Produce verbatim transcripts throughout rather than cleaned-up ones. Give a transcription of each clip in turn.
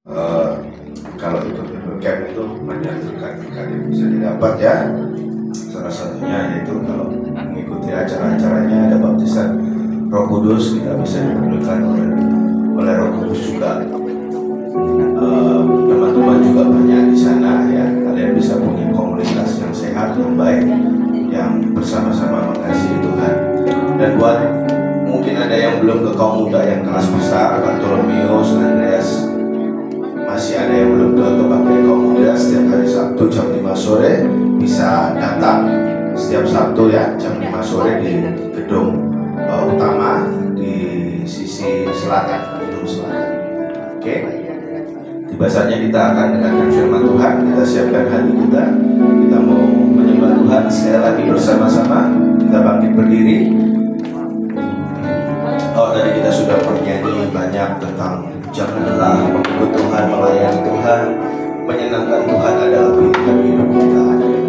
Uh, kalau itu camp itu banyak berkat-berkat yang bisa didapat ya. Salah satunya yaitu kalau mengikuti acara-acaranya ada baptisan Roh Kudus, kita bisa dipenuhkan oleh, oleh Roh Kudus juga. Uh, teman-teman juga banyak di sana ya. Kalian bisa punya komunitas yang sehat, yang baik, yang bersama-sama mengasihi Tuhan. Dan buat mungkin ada yang belum ke kaum muda yang kelas besar, Bartolomeus, Andreas, masih ada yang belum ke kebaktian kaum muda, setiap hari Sabtu jam lima sore bisa datang setiap Sabtu ya jam lima sore di gedung uh, utama di sisi selatan, gedung selatan. Oke, okay. Tiba saatnya kita akan dengarkan firman Tuhan. Kita siapkan hati kita, kita mau menyembah Tuhan sekali lagi bersama-sama. Kita bangkit berdiri. Oh, tadi kita sudah bernyanyi banyak tentang jangan lelah mengikut Tuhan, melayani Tuhan, menyenangkan Tuhan adalah pilihan hidup kita.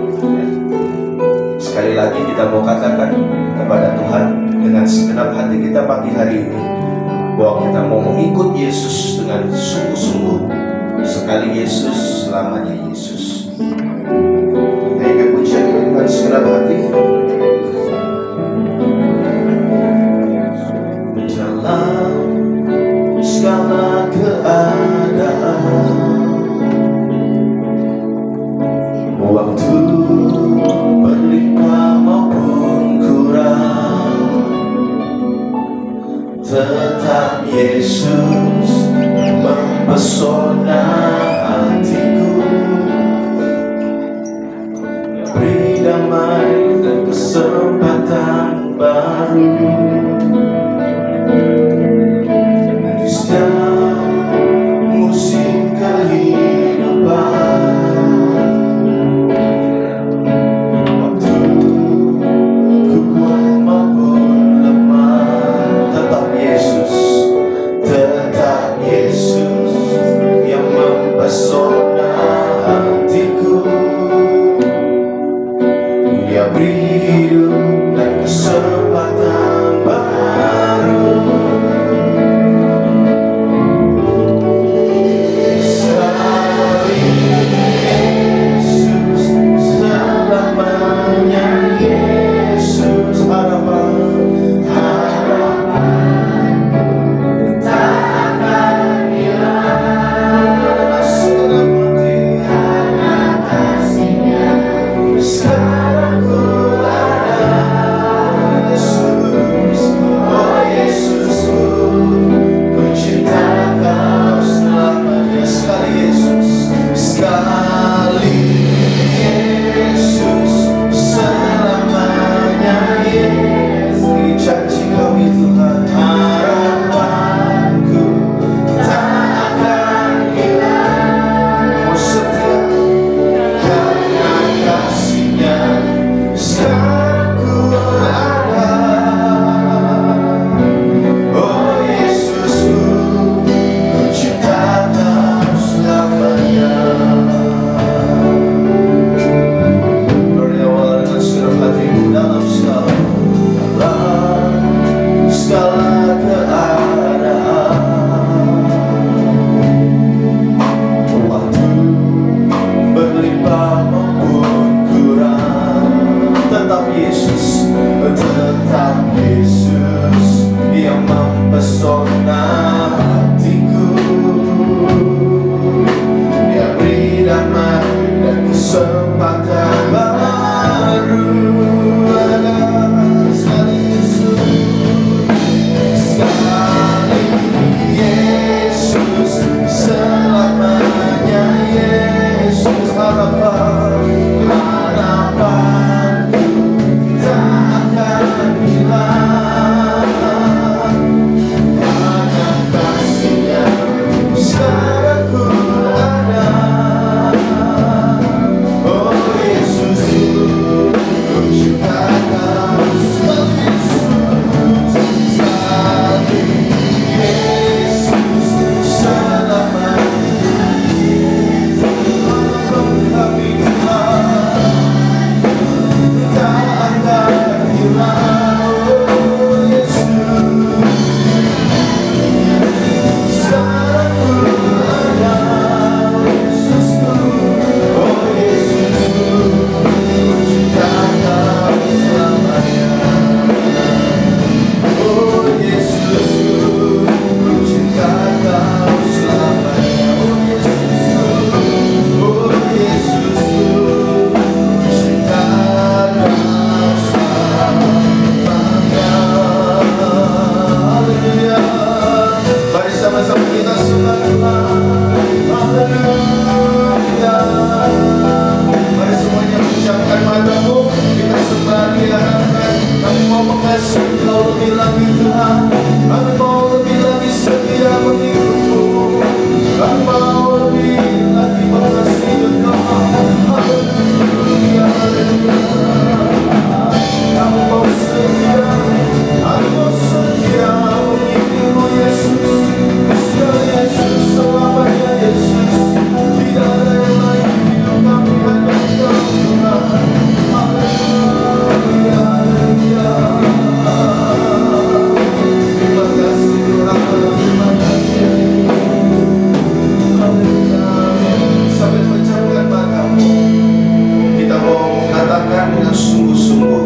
Sekali lagi kita mau katakan kepada Tuhan dengan segenap hati kita pagi hari ini bahwa kita mau mengikut Yesus dengan sungguh-sungguh. Sekali Yesus, selamanya Yesus.